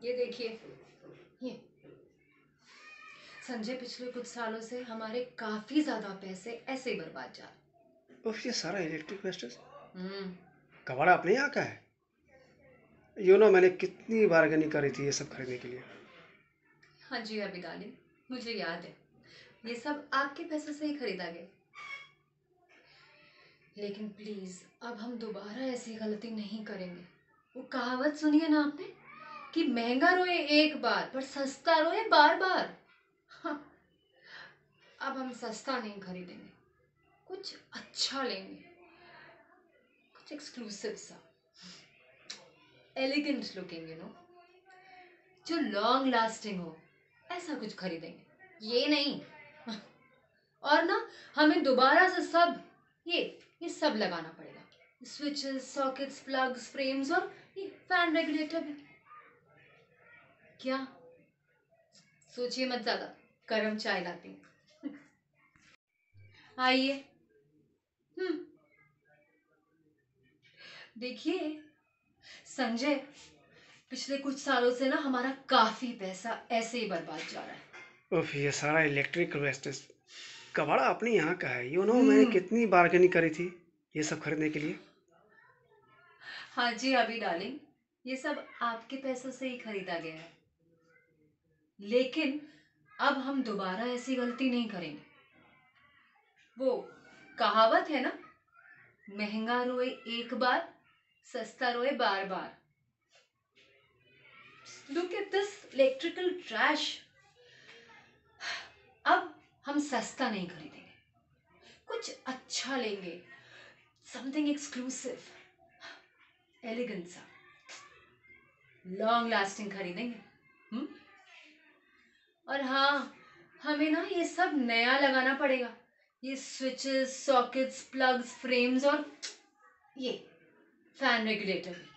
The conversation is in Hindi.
ये देखिए, ये संजय पिछले कुछ सालों से हमारे काफी ज्यादा पैसे ऐसे ही बर्बाद जा उफ, ये सारा इलेक्ट्रिक वेस्टेज रहे। कबाड़ा अपने यहाँ का है। मैंने कितनी बारगेनिंग करी थी ये सब खरीदने के लिए। हाँ जी अभी डार्लिंग, मुझे याद है, ये सब आपके पैसों से ही खरीदा गया। लेकिन प्लीज अब हम दोबारा ऐसी गलती नहीं करेंगे। वो कहावत सुनी है ना आपने कि महंगा रोए एक बार पर सस्ता रोए बार बार। हाँ, अब हम सस्ता नहीं खरीदेंगे, कुछ अच्छा लेंगे, कुछ एक्सक्लूसिव सा, एलिगेंट लुकिंग जो लॉन्ग लास्टिंग हो, ऐसा कुछ खरीदेंगे। ये नहीं और ना हमें दोबारा से सब ये सब लगाना पड़ेगा, स्विचेस, सॉकेट्स, प्लग्स, फ्रेम्स और ये फैन रेगुलेटर भी। क्या सोचिए मत ज्यादा, गर्म चाय लाती हूँ। आइए। देखिए संजय, पिछले कुछ सालों से ना हमारा काफी पैसा ऐसे ही बर्बाद जा रहा है। उफ, ये सारा इलेक्ट्रिक वेस्टेज कबाड़ा अपने यहाँ का है। मैंने हम्म। कितनी बारगेनिंग करी थी ये सब खरीदने के लिए। हाँ जी अभी डार्लिंग, ये सब आपके पैसों से ही खरीदा गया है। लेकिन अब हम दोबारा ऐसी गलती नहीं करेंगे। वो कहावत है ना, महंगा रोए एक बार, सस्ता रोए बार बार। Look at this electrical trash. अब हम सस्ता नहीं खरीदेंगे, कुछ अच्छा लेंगे, समथिंग एक्सक्लूसिव, एलिगेंट सा, लॉन्ग लास्टिंग खरीदेंगे। और हाँ, हमें ना ये सब नया लगाना पड़ेगा, ये स्विचेस, सॉकेट्स, प्लग्स, फ्रेम्स और ये फैन रेगुलेटर भी।